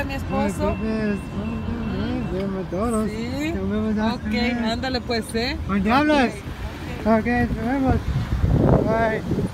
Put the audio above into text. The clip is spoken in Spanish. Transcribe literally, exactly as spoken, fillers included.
de mi esposo. Nos vemos todos. Sí. Nos vemos. Ok, ándale pues, ¿eh? ¿Con qué hablas? Ok, nos vemos. Bye.